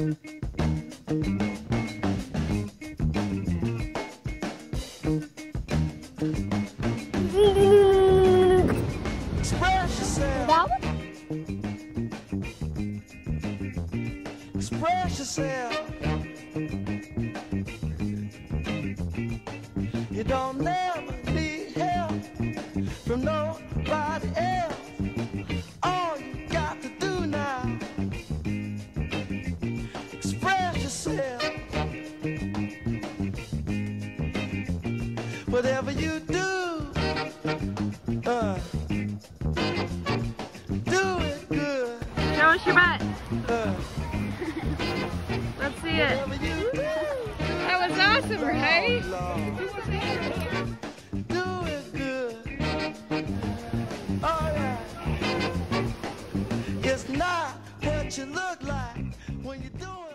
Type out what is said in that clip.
Express yourself. That one? Express yourself. You don't never need help from nobody else. All you got to do now, express yourself. Whatever you do, do it good. Show us your butt. Uh, Let's see it. whatever you do. That was awesome, right? Do it good. Alright. It's not what you look like when you're doing